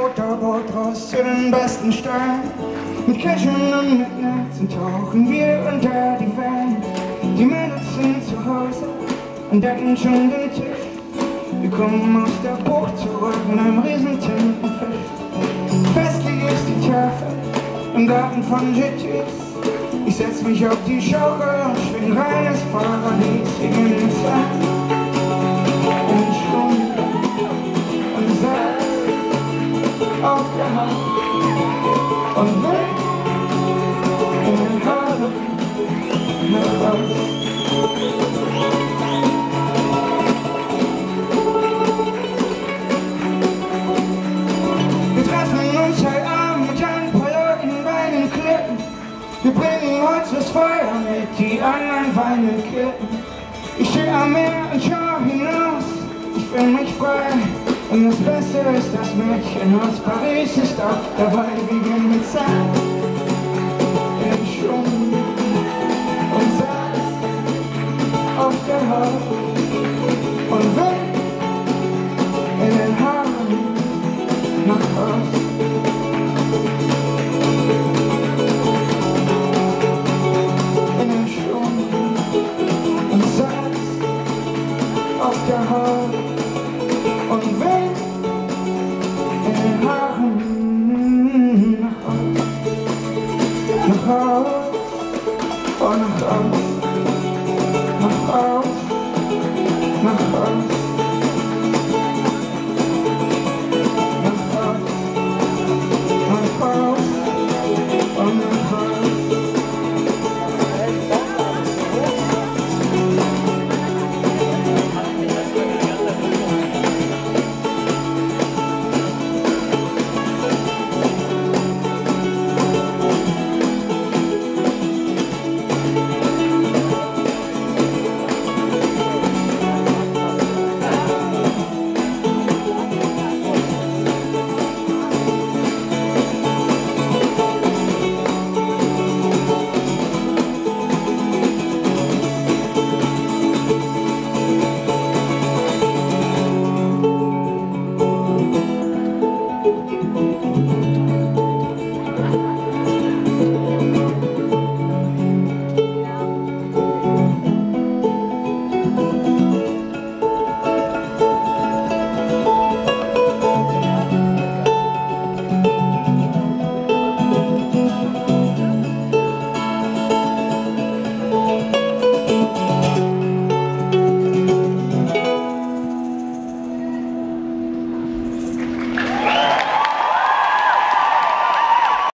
Motorboot raus zu den besten Stellen. Mit Köchen und mit Netzen tauchen wir unter die Wellen. Die Mädels sind zu Hause und decken schon den Tisch. Wir kommen aus der Bucht zurück mit einem riesen Tintenfisch. Festlich ist die Tafel im Garten von GTs. Ich setz mich auf die Schaukel und schwing reines Paradies. Wir gehen ins Land, in Schwung und Salz auf der Hand und Wind in den Haaren nach Haus. Wir treffen uns heute Abend mit ein paar Leuten bei den Klippen. Wir bringen Holz fürs Feuer mit, die anderen weinen Kippen. Ich steh am Meer und schau hinaus, ich fühl mich frei. Und das Beste ist, das Mädchen aus Paris ist auch dabei. Wir gehen mit Sand in Schwung und Salz auf der Haut und Wind in den Haaren nach Haus.